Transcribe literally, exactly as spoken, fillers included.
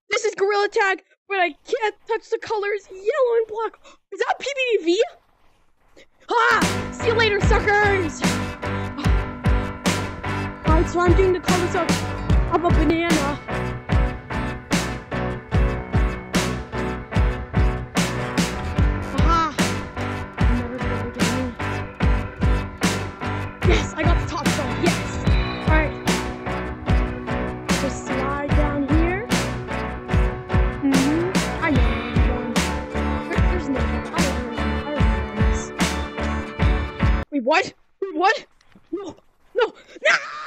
This is Gorilla Tag, but I can't touch the colors yellow and black. Is that P B V? Ah! See you later, suckers! Alright, so I'm doing the colors of, of a banana. Aha! I'm never gonna get me. Yes, I got the top song, yes! Alright. Just slide down here. Mm-hmm. I know where I'm going. There, there's no I don't know. I don't know this. Wait, what? Wait, what?